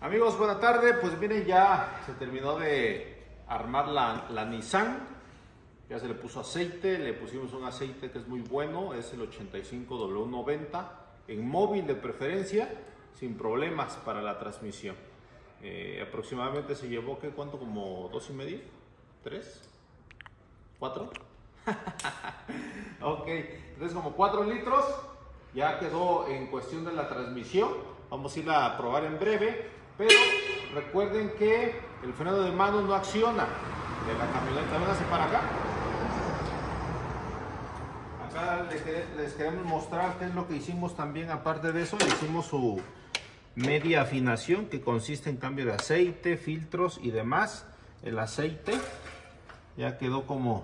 Amigos, buena tarde. Pues miren, ya se terminó de armar la Nissan. Ya se le puso aceite, le pusimos un aceite que es muy bueno, es el 85W90, en móvil de preferencia, sin problemas para la transmisión. Aproximadamente se llevó, ¿qué? ¿Cuánto? ¿Como 2,5? ¿3? ¿4? Ok, entonces como 4 litros, ya quedó en cuestión de la transmisión. Vamos a ir a probar en breve, pero recuerden que el freno de mano no acciona de la camioneta. Vénganse para acá. Acá les queremos mostrar qué es lo que hicimos también. Aparte de eso, le hicimos su media afinación, que consiste en cambio de aceite, filtros y demás. El aceite ya quedó como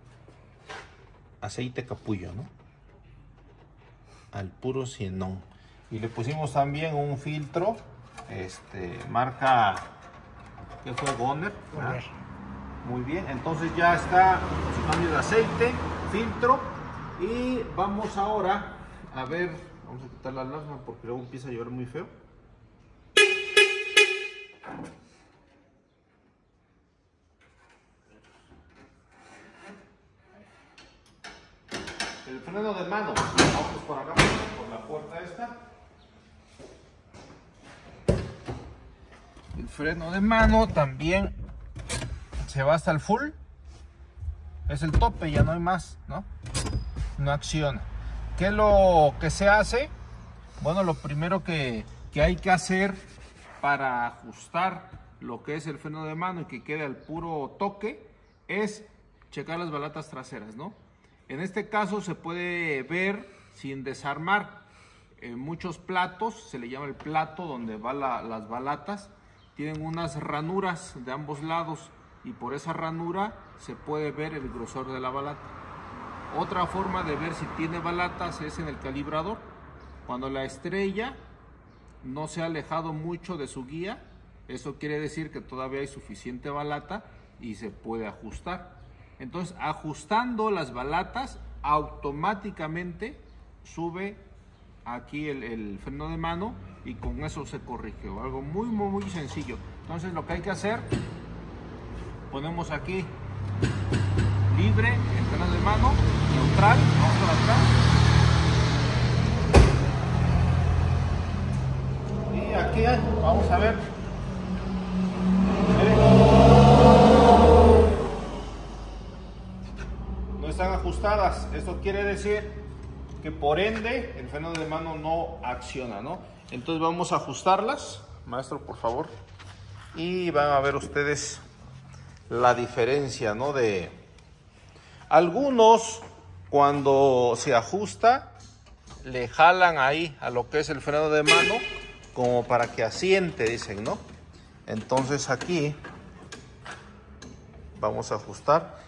aceite capullo, ¿no? Al puro cienón. Y le pusimos también un filtro, marca, ¿qué fue? Goner. Muy bien, entonces ya está su cambio de aceite, filtro. Y vamos ahora a ver, vamos a quitar la alarma porque luego empieza a llover muy feo. El freno de mano, vamos por acá, por la puerta esta. El freno de mano también se va hasta el full. Es el tope, ya no hay más, ¿no? No acciona. ¿Qué es lo que se hace? Bueno, lo primero que hay que hacer para ajustar lo que es el freno de mano y que quede al puro toque es checar las balatas traseras, ¿no? En este caso se puede ver sin desarmar. Muchos platos, se le llama el plato donde van las balatas, tienen unas ranuras de ambos lados y por esa ranura se puede ver el grosor de la balata. Otra forma de ver si tiene balatas es en el calibrador. Cuando la estrella no se ha alejado mucho de su guía, eso quiere decir que todavía hay suficiente balata y se puede ajustar. Entonces, ajustando las balatas, automáticamente sube aquí el freno de mano y con eso se corrige. Algo muy sencillo. Entonces, lo que hay que hacer, ponemos aquí libre el freno de mano, neutral, vamos por atrás. Y aquí vamos a ver. No están ajustadas. Esto quiere decir que por ende el freno de mano no acciona, ¿no? Entonces vamos a ajustarlas. Maestro, por favor. Y van a ver ustedes la diferencia, ¿no? De algunos, cuando se ajusta, le jalan ahí a lo que es el freno de mano como para que asiente, dicen, ¿no? Entonces aquí vamos a ajustar.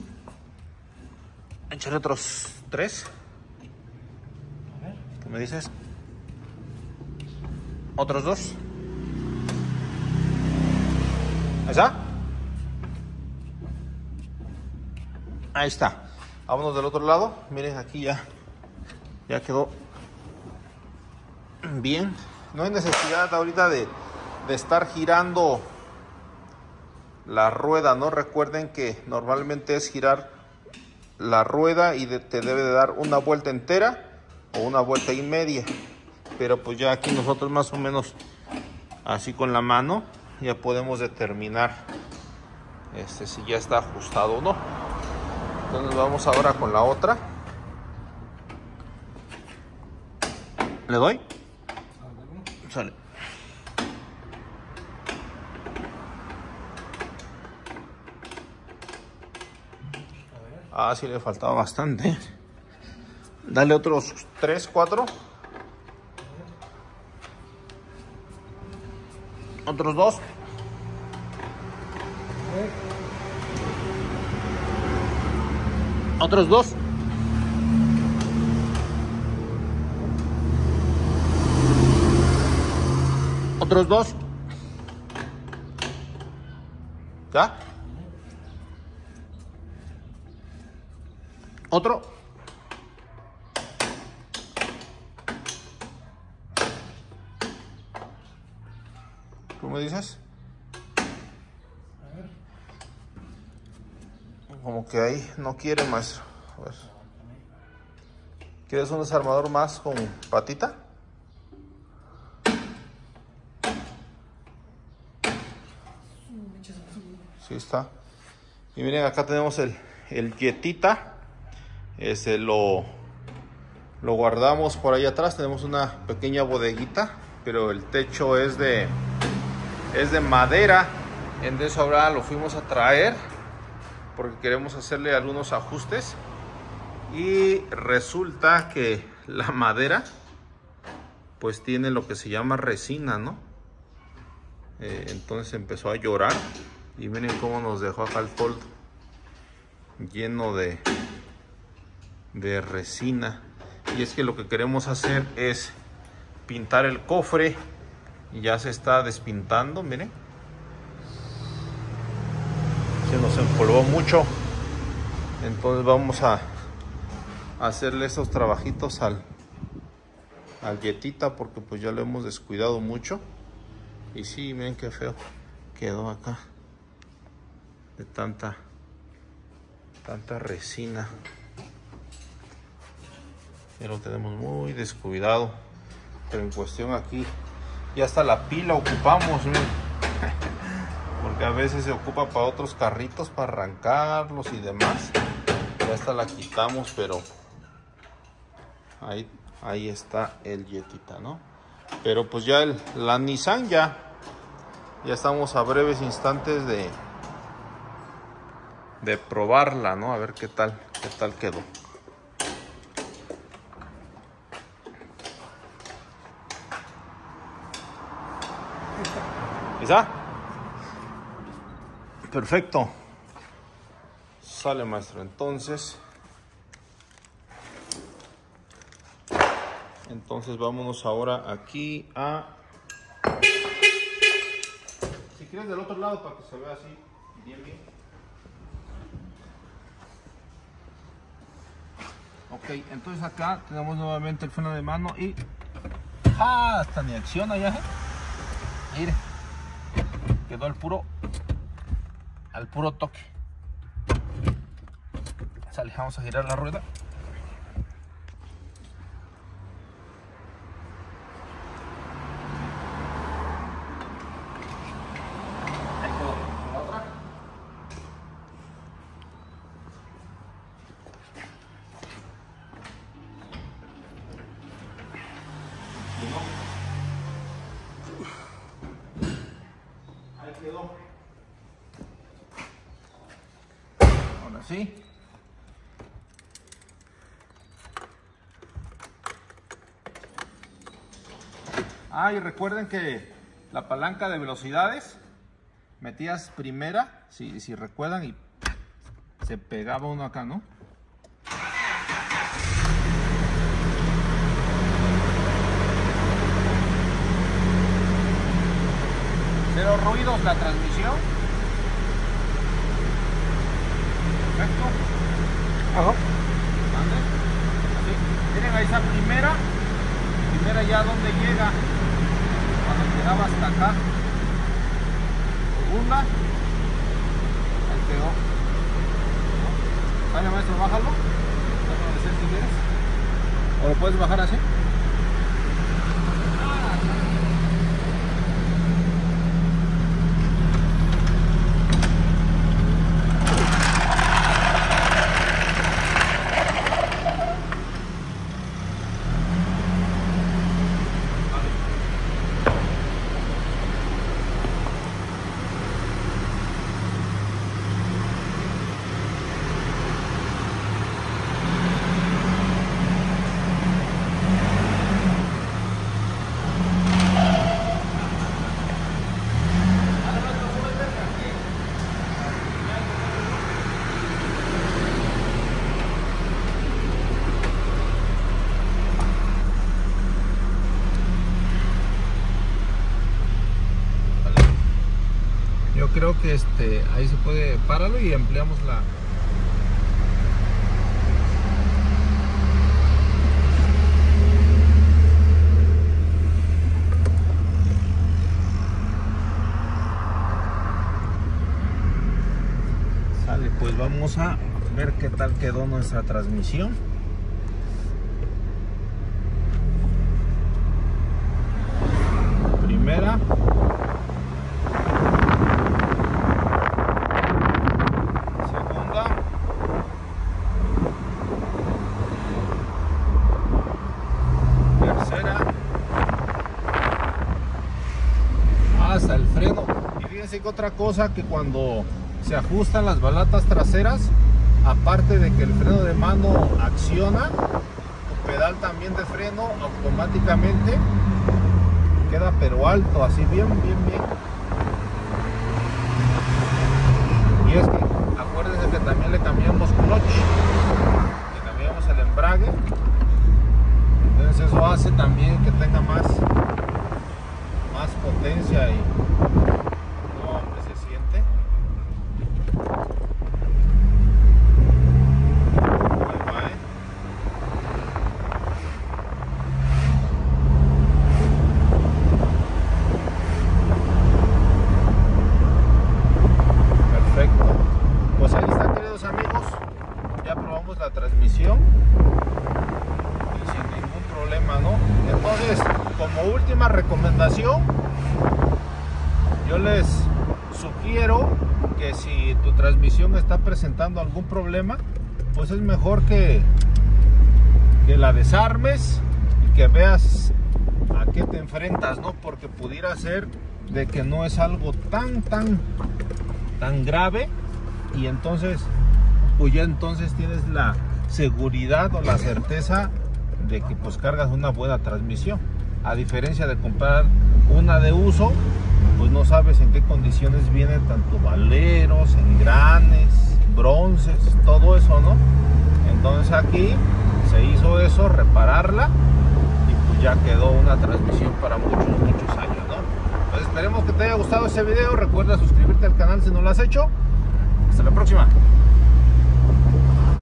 Échale otros 3. A ver, ¿qué me dices? Otros 2. ¿Ahí está? Ahí está. Vámonos del otro lado. Miren, aquí ya quedó bien. No hay necesidad ahorita de estar girando la rueda, ¿no? Recuerden que normalmente es girar la rueda y te debe de dar una vuelta entera o una vuelta y media. Pero pues ya aquí nosotros más o menos así con la mano ya podemos determinar si ya está ajustado o no. Entonces vamos ahora con la otra. ¿Le doy? Sale. Ah, sí le faltaba bastante. Dale otros 3, 4. Otros 2. Otros 2. Otros 2. ¿Ya? Otro. ¿Tú me dices? A ver. Como que ahí no quiere, maestro. A ver. ¿Quieres un desarmador más con patita? Sí está. Y miren, acá tenemos el Jetita. Lo guardamos por ahí atrás. Tenemos una pequeña bodeguita, pero el techo es de madera. Entonces ahora lo fuimos a traer porque queremos hacerle algunos ajustes. Y resulta que la madera pues tiene lo que se llama resina, ¿no? Entonces empezó a llorar. Y miren cómo nos dejó acá el toldo lleno de resina. Y es que lo que queremos hacer es pintar el cofre. Y ya se está despintando, miren. Se nos empolvó mucho. Entonces vamos a hacerle esos trabajitos al Jetita, porque pues ya lo hemos descuidado mucho. Y sí, miren qué feo quedó acá de tanta resina. Ya lo tenemos muy descuidado, pero en cuestión aquí ya hasta la pila ocupamos, miren. Porque a veces se ocupa para otros carritos, para arrancarlos y demás. Ya hasta la quitamos, pero ahí está el Jetita, ¿no? Pero pues ya la Nissan ya estamos a breves instantes de probarla, ¿no? A ver qué tal quedó. ¿Está? Perfecto. Sale, maestro. Entonces vámonos ahora aquí a... Si quieres del otro lado para que se vea así bien. Ok, entonces acá tenemos nuevamente el freno de mano y... ¡Ah! Hasta ni acciona ya. Mire, quedó al puro toque. Sale, vamos a girar la rueda. Ahí quedó. La otra. Ahí quedó. Ahora sí. Y recuerden que la palanca de velocidades metías primera, si recuerdan, y se pegaba uno acá, ¿no? Cero ruidos la transmisión. Perfecto. Ajá. Así. Miren, ahí está primera ya donde llega, cuando llegaba hasta acá. Segunda. Ahí quedó. Vaya, maestro, bájalo. Déjame decir si quieres. O lo puedes bajar así. Creo que ahí se puede, páralo y ampliamos la... vamos a ver qué tal quedó nuestra transmisión. Primera. Segunda. Tercera. Hasta el freno. Y fíjense que otra cosa, que cuando se ajustan las balatas traseras, aparte de que el freno de mano acciona, tu pedal también de freno automáticamente queda pero alto, así bien. Y es que acuérdense que también le cambiamos clutch, le cambiamos el embrague, entonces eso hace también que tenga más potencia y no, hombre, se siente. Ahí va, Perfecto. Pues ahí está, queridos amigos. Ya probamos la transmisión y sin ningún problema, ¿no? Entonces, como última recomendación, yo les sugiero que si tu transmisión está presentando algún problema, pues es mejor que la desarmes y que veas a qué te enfrentas, ¿no? Porque pudiera ser de que no es algo tan grave, y entonces pues ya entonces tienes la seguridad o la certeza de que pues cargas una buena transmisión, a diferencia de comprar una de uso, pues no sabes en qué condiciones vienen, tanto valeros, engranes, bronces, todo eso, ¿no? Entonces aquí se hizo eso, repararla, y pues ya quedó una transmisión para muchos años, ¿no? Pues esperemos que te haya gustado este video. Recuerda suscribirte al canal si no lo has hecho. Hasta la próxima.